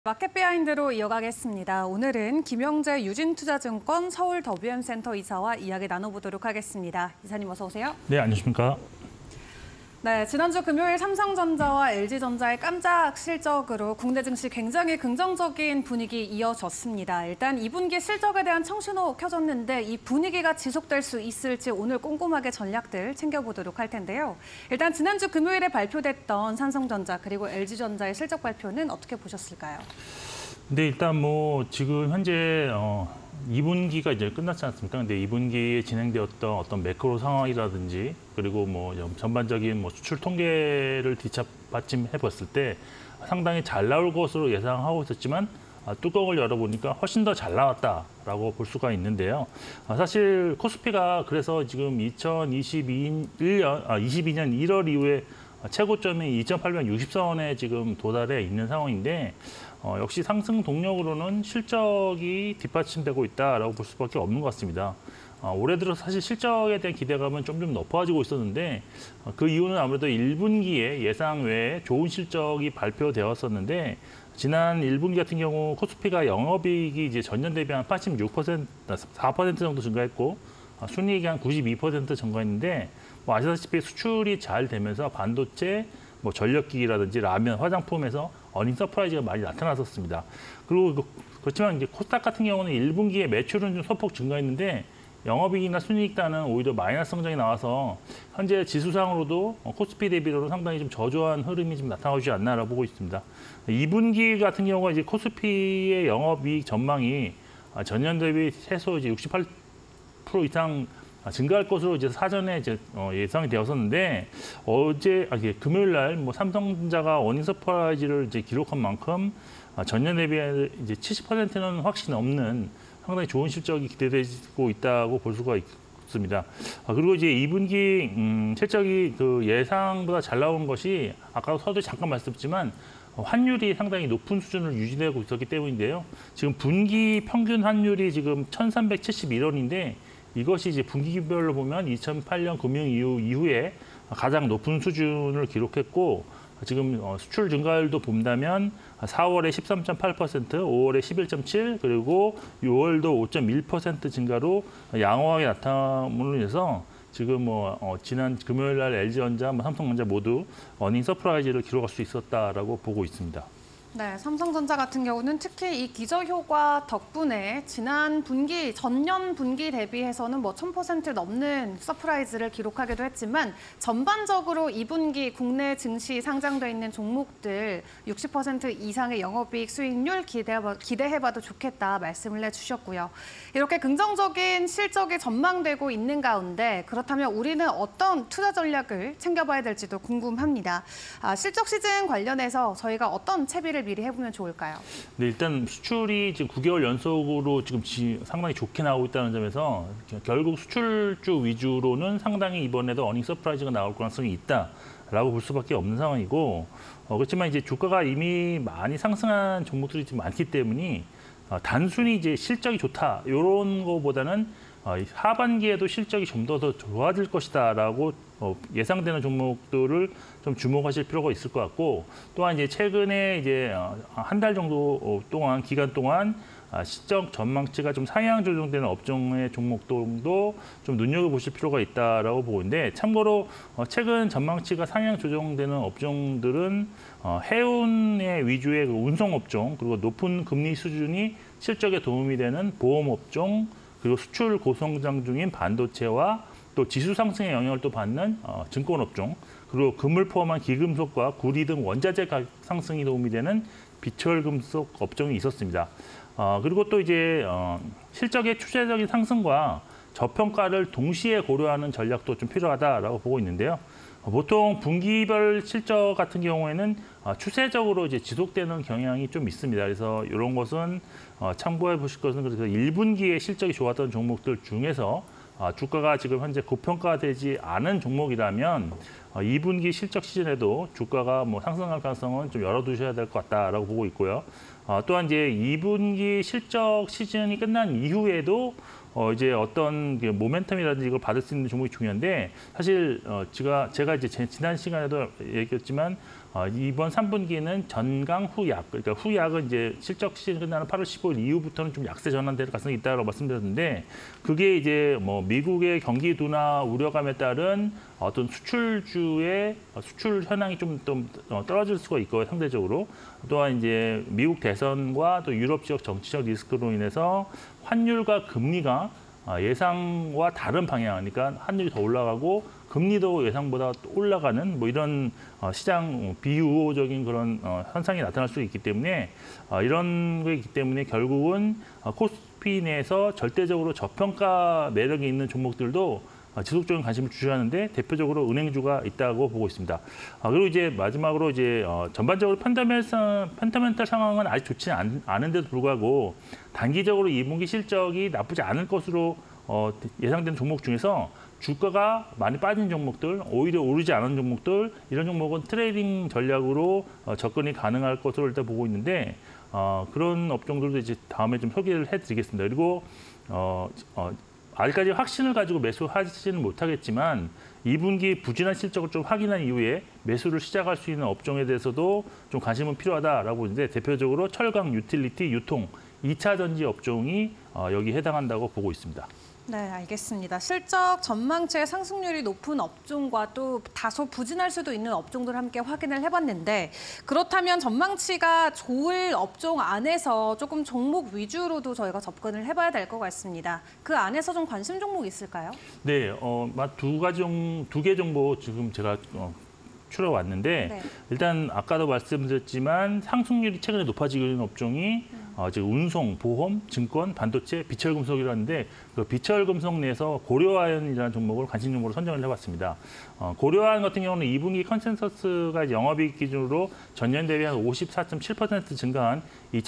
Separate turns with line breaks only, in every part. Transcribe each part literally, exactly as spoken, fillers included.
마켓 비하인드로 이어가겠습니다. 오늘은 김영재 유진투자증권 서울더뷰앤센터 이사와 이야기 나눠보도록 하겠습니다. 이사님 어서 오세요.
네, 안녕하십니까.
네, 지난주 금요일 삼성전자와 엘지전자의 깜짝 실적으로 국내 증시 굉장히 긍정적인 분위기 이어졌습니다. 일단 이 분기 실적에 대한 청신호 켜졌는데 이 분위기가 지속될 수 있을지 오늘 꼼꼼하게 전략들 챙겨보도록 할 텐데요. 일단 지난주 금요일에 발표됐던 삼성전자 그리고 엘지전자의 실적 발표는 어떻게 보셨을까요?
네, 일단 뭐 지금 현재 어, 이 분기가 이제 끝났지 않습니까? 근데 이 분기에 진행되었던 어떤 매크로 상황이라든지 그리고 뭐 전반적인 뭐 수출 통계를 뒷받침해 봤을 때 상당히 잘 나올 것으로 예상하고 있었지만 아, 뚜껑을 열어보니까 훨씬 더 잘 나왔다라고 볼 수가 있는데요. 아, 사실 코스피가 그래서 지금 이천이십이 년, 아, 이십이 년 일월 이후에 최고점이 이천팔백육십사 원에 지금 도달해 있는 상황인데 어, 역시 상승 동력으로는 실적이 뒷받침되고 있다라고 볼 수밖에 없는 것 같습니다. 어, 올해 들어 사실 실적에 대한 기대감은 좀 좀 높아지고 있었는데 어, 그 이유는 아무래도 일 분기에 예상 외에 좋은 실적이 발표되었었는데 지난 일 분기 같은 경우 코스피가 영업이익이 이제 전년 대비 한 팔십육 퍼센트, 사 퍼센트 정도 증가했고 어, 순이익이 한 구십이 퍼센트 증가했는데 뭐 아시다시피 수출이 잘 되면서 반도체, 뭐 전력기기라든지 라면, 화장품에서 어닝 서프라이즈가 많이 나타났었습니다. 그리고 그렇지만 이제 코스닥 같은 경우는 일 분기에 매출은 좀 소폭 증가했는데 영업이익이나 순이익단은 오히려 마이너스 성장이 나와서 현재 지수상으로도 코스피 대비로는 상당히 좀 저조한 흐름이 좀 나타나지 않나라고 보고 있습니다. 이 분기 같은 경우가 이제 코스피의 영업이익 전망이 전년 대비 최소 이제 육십팔 퍼센트 이상 증가할 것으로 이제 사전에 이제 어, 예상이 되었었는데 어제 아, 예, 금요일 날 뭐 삼성전자가 어닝 서프라이즈를 이제 기록한 만큼 아, 전년 대비 이제 칠십 퍼센트는 확신 없는 상당히 좋은 실적이 기대되고 있다고 볼 수가 있습니다. 아, 그리고 이제 이 분기 음, 실적이 그 예상보다 잘 나온 것이 아까 서두에 잠깐 말씀드렸지만 환율이 상당히 높은 수준을 유지되고 있었기 때문인데요. 지금 분기 평균 환율이 지금 천삼백칠십일 원인데 이것이 이제 분기별로 보면 이천팔 년 금융 이후 이후에 가장 높은 수준을 기록했고 지금 수출 증가율도 본다면 사월에 십삼 점 팔 퍼센트, 오월에 십일 점 칠 그리고 유월도 오 점 일 퍼센트 증가로 양호하게 나타남으로 인해서 지금 뭐 어, 지난 금요일 날 엘지전자, 뭐 삼성전자 모두 어닝 서프라이즈를 기록할 수 있었다라고 보고 있습니다.
네, 삼성전자 같은 경우는 특히 이 기저효과 덕분에 지난 분기, 전년 분기 대비해서는 뭐 천 퍼센트 넘는 서프라이즈를 기록하기도 했지만 전반적으로 이 분기 국내 증시 상장돼 있는 종목들 육십 퍼센트 이상의 영업이익 수익률 기대해봐, 기대해봐도 좋겠다 말씀을 해주셨고요. 이렇게 긍정적인 실적이 전망되고 있는 가운데 그렇다면 우리는 어떤 투자 전략을 챙겨봐야 될지도 궁금합니다. 아, 실적 시즌 관련해서 저희가 어떤 채비를 미리 해보면 좋을까요? 네,
일단 수출이 지금 구 개월 연속으로 지금 상당히 좋게 나오고 있다는 점에서 결국 수출주 위주로는 상당히 이번에도 어닝 서프라이즈가 나올 가능성이 있다라고 볼 수밖에 없는 상황이고 어, 그렇지만 이제 주가가 이미 많이 상승한 종목들이 좀 많기 때문에 어, 단순히 이제 실적이 좋다 이런 거보다는 어, 하반기에도 실적이 좀 더 더 좋아질 것이다라고 어, 예상되는 종목들을 좀 주목하실 필요가 있을 것 같고 또한 이제 최근에 이제 한 달 정도 동안 기간 동안 실적 전망치가 좀 상향 조정되는 업종의 종목들도 좀 눈여겨보실 필요가 있다라고 보고 있는데 참고로 최근 전망치가 상향 조정되는 업종들은 해운의 위주의 운송 업종 그리고 높은 금리 수준이 실적에 도움이 되는 보험 업종 그리고 수출 고성장 중인 반도체와 또 지수 상승의 영향을 또 받는 어, 증권 업종, 그리고 금을 포함한 기금속과 구리 등 원자재 가격 상승이 도움이 되는 비철금속 업종이 있었습니다. 어, 그리고 또 이제 어, 실적의 추세적인 상승과 저평가를 동시에 고려하는 전략도 좀 필요하다라고 보고 있는데요. 어, 보통 분기별 실적 같은 경우에는 어, 추세적으로 이제 지속되는 경향이 좀 있습니다. 그래서 이런 것은 어, 참고해 보실 것은 그래서 일 분기에 실적이 좋았던 종목들 중에서 어, 주가가 지금 현재 고평가되지 않은 종목이라면 어, 이 분기 실적 시즌에도 주가가 뭐 상승할 가능성은 좀 열어두셔야 될 것 같다라고 보고 있고요. 어, 또한 이제 이 분기 실적 시즌이 끝난 이후에도 어, 이제 어떤 모멘텀이라든지 이걸 받을 수 있는 종목이 중요한데 사실 어, 제가 제가 이제 지난 시간에도 얘기했지만 어, 이번 삼 분기는 전강 후약, 그러니까 후약은 이제 실적 시즌 끝나는 팔월 십오일 이후부터는 좀 약세 전환될 가능성이 있다고 말씀드렸는데 그게 이제 뭐 미국의 경기 둔화 우려감에 따른 어떤 수출주의 수출 현황이 좀, 좀 떨어질 수가 있고요, 상대적으로. 또한 이제 미국 대선과 또 유럽 지역 정치적 리스크로 인해서 환율과 금리가 예상과 다른 방향, 그러니까 환율이 더 올라가고 금리도 예상보다 올라가는 뭐 이런 시장 비우호적인 그런 현상이 나타날 수 있기 때문에 이런 게 있기 때문에 결국은 코스피 내에서 절대적으로 저평가 매력이 있는 종목들도 지속적인 관심을 주시하는데 대표적으로 은행주가 있다고 보고 있습니다. 그리고 이제 마지막으로 이제 전반적으로 펀더멘탈, 펀더멘탈 상황은 아직 좋지 않, 않은데도 불구하고 단기적으로 이 분기 실적이 나쁘지 않을 것으로 예상되는 종목 중에서 주가가 많이 빠진 종목들, 오히려 오르지 않은 종목들, 이런 종목은 트레이딩 전략으로 접근이 가능할 것으로 일단 보고 있는데 어, 그런 업종들도 이제 다음에 좀 소개를 해드리겠습니다. 그리고 어, 어, 아직까지 확신을 가지고 매수하지는 못하겠지만 이 분기 부진한 실적을 좀 확인한 이후에 매수를 시작할 수 있는 업종에 대해서도 좀 관심은 필요하다라고 보는데 대표적으로 철강, 유틸리티, 유통, 이 차 전지 업종이 어, 여기 해당한다고 보고 있습니다.
네, 알겠습니다. 실적 전망치의 상승률이 높은 업종과 또 다소 부진할 수도 있는 업종들 함께 확인을 해봤는데 그렇다면 전망치가 좋을 업종 안에서 조금 종목 위주로도 저희가 접근을 해봐야 될 것 같습니다. 그 안에서 좀 관심 종목 있을까요?
네, 어, 두 가지 종, 두 개 정보 지금 제가 어, 추려왔는데
네.
일단 아까도 말씀드렸지만 상승률이 최근에 높아지고 있는 업종이 음. 어, 지금 운송, 보험, 증권, 반도체, 비철금속이라는데 그 비철금속 내에서 고려아연이라는 종목을 관심 종목으로 선정을 해봤습니다. 어, 고려아연 같은 경우는 이 분기 컨센서스가 영업이익 기준으로 전년 대비 한 오십사 점 칠 퍼센트 증가한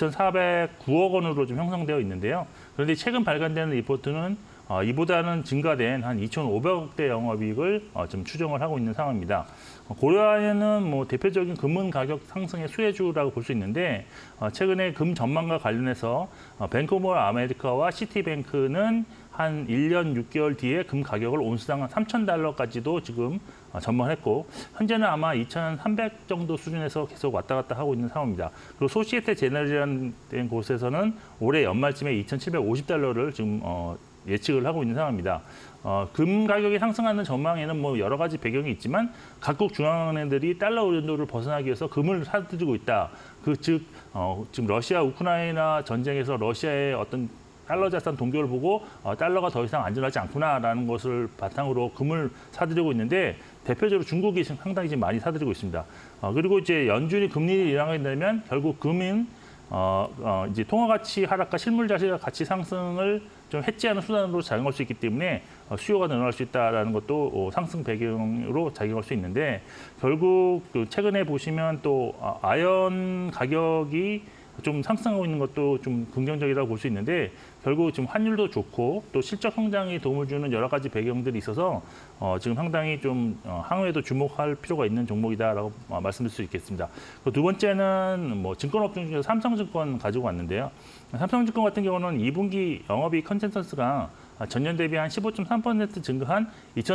이천사백구억 원으로 좀 형성되어 있는데요. 그런데 최근 발간되는 리포트는 어, 이보다는 증가된 한 이천오백억대 영업이익을 어, 좀 추정을 하고 있는 상황입니다. 어, 고려아연은 뭐 대표적인 금은 가격 상승의 수혜주라고 볼 수 있는데 어, 최근에 금 전망과 관련해서 어, 뱅크 오브 아메리카와 시티뱅크는 한 일 년 육 개월 뒤에 금 가격을 온수당 삼천 달러까지도 지금 어, 전망했고 현재는 아마 이천삼백 정도 수준에서 계속 왔다 갔다 하고 있는 상황입니다. 그리고 소시에테 제너럴이라는 곳에서는 올해 연말쯤에 이천칠백오십 달러를 지금 어, 예측을 하고 있는 상황입니다. 어, 금 가격이 상승하는 전망에는 뭐 여러 가지 배경이 있지만 각국 중앙은행들이 달러 의존도를 벗어나기 위해서 금을 사들이고 있다. 그 즉 어, 지금 러시아 우크라이나 전쟁에서 러시아의 어떤 달러 자산 동결을 보고 어, 달러가 더 이상 안전하지 않구나라는 것을 바탕으로 금을 사들이고 있는데 대표적으로 중국이 상당히 지금 많이 사들이고 있습니다. 어, 그리고 이제 연준이 금리를 인하게 되면 결국 금인 어, 어, 이제 통화 가치 하락과 실물 자체 가치 상승을 좀 해지하는 수단으로 작용할 수 있기 때문에 어, 수요가 늘어날 수 있다라는 것도 어, 상승 배경으로 작용할 수 있는데 결국 그 최근에 보시면 또 아, 아연 가격이 좀 상승하고 있는 것도 좀 긍정적이라고 볼 수 있는데 결국 지금 환율도 좋고 또 실적 성장에 도움을 주는 여러 가지 배경들이 있어서 어, 지금 상당히 좀 어, 향후에도 주목할 필요가 있는 종목이다라고 어, 말씀드릴 수 있겠습니다. 두 번째는 뭐 증권업종 중에서 삼성증권 가지고 왔는데요. 삼성증권 같은 경우는 이 분기 영업이익 컨센서스가 전년 대비 한 십오 점 삼 퍼센트 증가한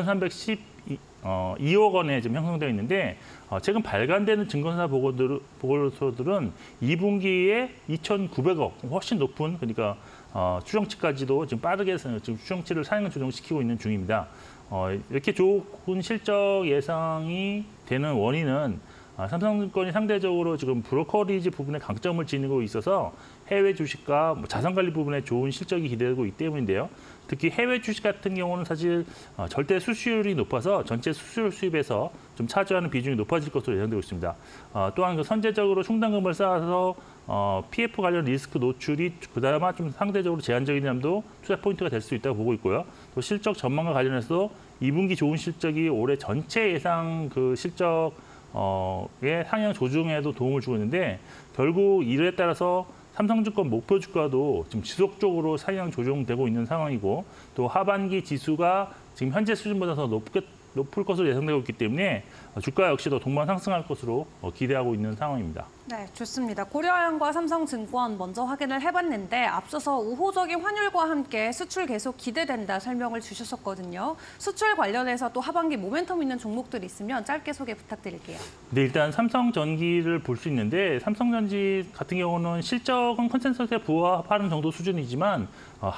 이천삼백십이억 원에 지금 형성되어 있는데 어, 최근 발간되는 증권사 보고들, 보고서들은 이 분기에 이천구백억, 훨씬 높은 그러니까 어, 추정치까지도 지금 빠르게 지금 추정치를 상향 조정시키고 있는 중입니다. 어, 이렇게 좋은 실적 예상이 되는 원인은 아, 삼성증권이 상대적으로 지금 브로커리지 부분에 강점을 지니고 있어서 해외 주식과 뭐 자산관리 부분에 좋은 실적이 기대되고 있기 때문인데요. 특히 해외 주식 같은 경우는 사실 어, 절대 수수율이 높아서 전체 수수료 수입에서 좀 차지하는 비중이 높아질 것으로 예상되고 있습니다. 어, 또한 그 선제적으로 충당금을 쌓아서 어, 피에프 관련 리스크 노출이 그나마 좀 상대적으로 제한적인 점도 투자 포인트가 될 수 있다고 보고 있고요. 또 실적 전망과 관련해서 이 분기 좋은 실적이 올해 전체 예상 그 실적 어,의 상향 조정에도 도움을 주고 있는데 결국 이에 따라서 삼성증권 목표 주가도 지금 지속적으로 상향 조정되고 있는 상황이고 또 하반기 지수가 지금 현재 수준보다 더 높게 높을 것으로 예상되고 있기 때문에 주가 역시도 동반 상승할 것으로 기대하고 있는 상황입니다.
네, 좋습니다. 고려아연과 삼성증권 먼저 확인을 해봤는데 앞서서 우호적인 환율과 함께 수출 계속 기대된다 설명을 주셨었거든요. 수출 관련해서 또 하반기 모멘텀 있는 종목들이 있으면 짧게 소개 부탁드릴게요.
네, 일단 삼성전기를 볼 수 있는데 삼성전기 같은 경우는 실적은 컨센서스에 부합하는 정도 수준이지만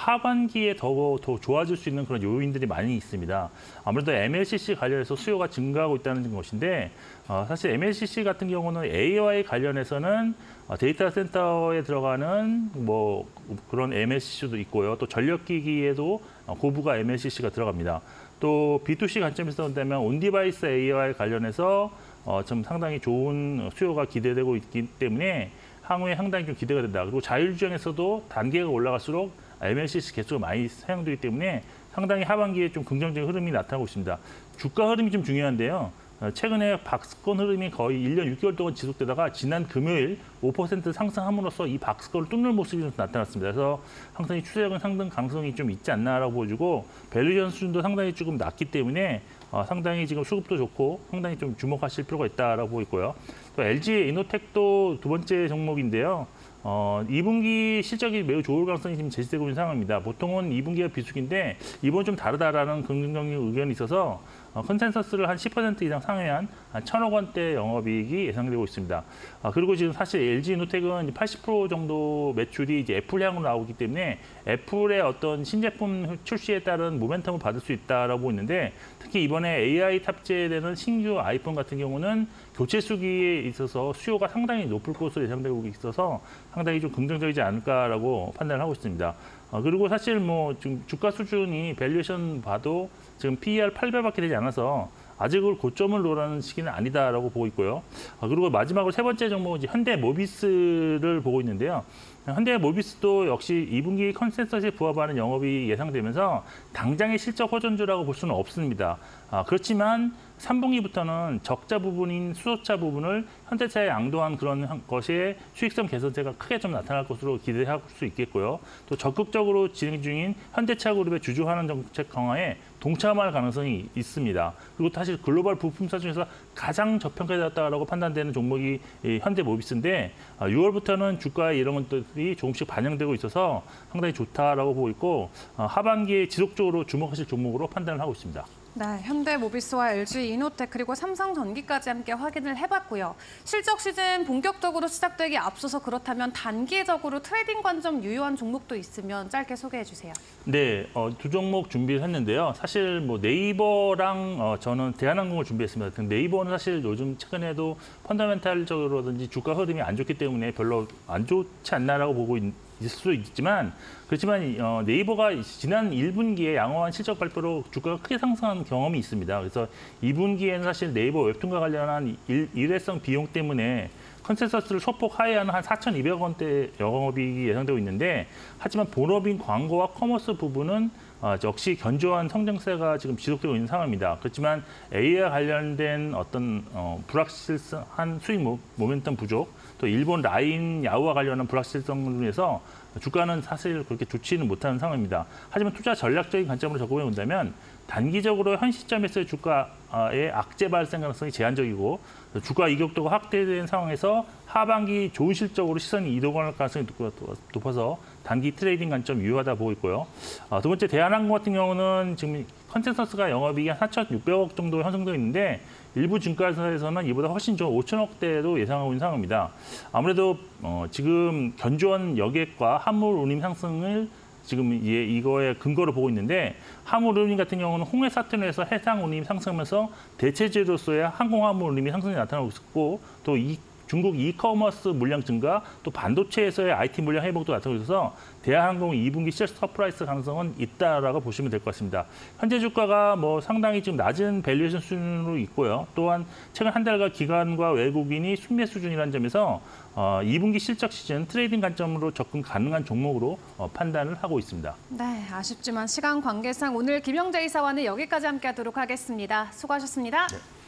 하반기에 더, 더 좋아질 수 있는 그런 요인들이 많이 있습니다. 아무래도 엠엘씨씨 관련해서 수요가 증가하고 있다는 것인데 사실 엠엘씨씨 같은 경우는 에이아이 관련해서는 데이터 센터에 들어가는 뭐 그런 엠엘씨씨도 있고요. 또 전력기기에도 고부가 엠엘씨씨가 들어갑니다. 또 비투씨 관점에서 본다면 온디바이스 에이아이 관련해서 어, 좀 상당히 좋은 수요가 기대되고 있기 때문에 향후에 상당히 좀 기대가 된다. 그리고 자율주행에서도 단계가 올라갈수록 엠엘씨씨 개수가 많이 사용되기 때문에 상당히 하반기에 좀 긍정적인 흐름이 나타나고 있습니다. 주가 흐름이 좀 중요한데요. 최근에 박스권 흐름이 거의 일 년 육 개월 동안 지속되다가 지난 금요일 오 퍼센트 상승함으로써 이 박스권을 뚫는 모습이 좀 나타났습니다. 그래서 상당히 추세적인 상승 가능성이 좀 있지 않나라고 보여주고 밸류에이션 수준도 상당히 조금 낮기 때문에 어, 상당히 지금 수급도 좋고 상당히 좀 주목하실 필요가 있다라고 보고 있고요. 또 엘지이노텍도 두 번째 종목인데요. 어, 이 분기 실적이 매우 좋을 가능성이 지금 제시되고 있는 상황입니다. 보통은 이 분기가 비수기인데 이번 좀 다르다라는 긍정적인 의견이 있어서 어, 컨센서스를 한 십 퍼센트 이상 상회한 한 천억 원대 영업이익이 예상되고 있습니다. 아, 그리고 지금 사실 엘지이노텍은 팔십 퍼센트 정도 매출이 이제 애플향으로 나오기 때문에 애플의 어떤 신제품 출시에 따른 모멘텀을 받을 수 있다라고 있는데 특히 이번에 에이아이 탑재되는 신규 아이폰 같은 경우는 교체 수기에 있어서 수요가 상당히 높을 것으로 예상되고 있어서 상당히 좀 긍정적이지 않을까라고 판단을 하고 있습니다. 어, 그리고 사실 뭐 지금 주가 수준이 밸류에이션 봐도 지금 피이알 팔 배밖에 되지 않아서 아직은 고점을 노라는 시기는 아니다라고 보고 있고요. 어, 그리고 마지막으로 세 번째 종목은 이제 현대모비스를 보고 있는데요. 현대모비스도 역시 이 분기 컨센서스에 부합하는 영업이 예상되면서 당장의 실적 호전주라고 볼 수는 없습니다. 아, 그렇지만 삼 분기부터는 적자 부분인 수소차 부분을 현대차에 양도한 그런 것의 수익성 개선세가 크게 좀 나타날 것으로 기대할 수 있겠고요. 또 적극적으로 진행 중인 현대차 그룹의 주주환원 정책 강화에 동참할 가능성이 있습니다. 그리고 사실 글로벌 부품사 중에서 가장 저평가되었다고 판단되는 종목이 현대모비스인데 유월부터는 주가에 이런 것들이 조금씩 반영되고 있어서 상당히 좋다라고 보고 있고 하반기에 지속적으로 주목하실 종목으로 판단을 하고 있습니다.
네, 현대모비스와 엘지이노텍 그리고 삼성전기까지 함께 확인을 해봤고요. 실적 시즌 본격적으로 시작되기 앞서서 그렇다면 단기적으로 트레이딩 관점 유효한 종목도 있으면 짧게 소개해 주세요.
네, 어, 두 종목 준비를 했는데요. 사실 뭐 네이버랑 어, 저는 대한항공을 준비했습니다. 네이버는 사실 요즘 최근에도 펀더멘탈적으로든지 주가 흐름이 안 좋기 때문에 별로 안 좋지 않나라고 보고 있, 있을 수 있지만 그렇지만 어, 네이버가 지난 일 분기에 양호한 실적 발표로 주가가 크게 상승한 경험이 있습니다. 그래서 이 분기에는 사실 네이버 웹툰과 관련한 일, 일회성 비용 때문에 컨센서스를 소폭 하회하는 한 사천이백 원대 영업이익이 예상되고 있는데 하지만 본업인 광고와 커머스 부분은 어, 역시 견조한 성장세가 지금 지속되고 있는 상황입니다. 그렇지만 에이아이 관련된 어떤 어, 불확실한 수익 모, 모멘텀 부족, 또 일본 라인 야후와 관련한 불확실성으로 인해서 주가는 사실 그렇게 좋지는 못하는 상황입니다. 하지만 투자 전략적인 관점으로 접근해 본다면 단기적으로 현 시점에서의 주가의 악재 발생 가능성이 제한적이고 주가 이격도가 확대된 상황에서 하반기 좋은 실적으로 시선이 이동할 가능성이 높아서 단기 트레이딩 관점 유효하다 보고 있고요. 두 번째 대한항공 같은 경우는 지금 컨센서스가 영업이익이 한 사천육백억 정도 형성되어 있는데 일부 증권사에서는 이보다 훨씬 좋은 오천억대도 예상하고 있는 상황입니다. 아무래도 어, 지금 견조한 여객과 화물 운임 상승을 지금 예, 이거의 근거로 보고 있는데 화물 운임 같은 경우는 홍해 사태로 해서 해상 운임이 상승하면서 대체제로서의 항공 화물 운임이 상승이 나타나고 있었고 또 이 중국 이커머스 물량 증가, 또 반도체에서의 아이티 물량 회복도 나타나고 있어서 대한항공 이 분기 실적 서프라이즈 가능성은 있다라고 보시면 될 것 같습니다. 현재 주가가 뭐 상당히 지금 낮은 밸류에이션 수준으로 있고요. 또한 최근 한 달간 기관과 외국인이 순매 수준이라는 점에서 어, 이 분기 실적 시즌 트레이딩 관점으로 접근 가능한 종목으로 어, 판단을 하고 있습니다.
네, 아쉽지만 시간 관계상 오늘 김영재 이사와는 여기까지 함께하도록 하겠습니다. 수고하셨습니다.
네.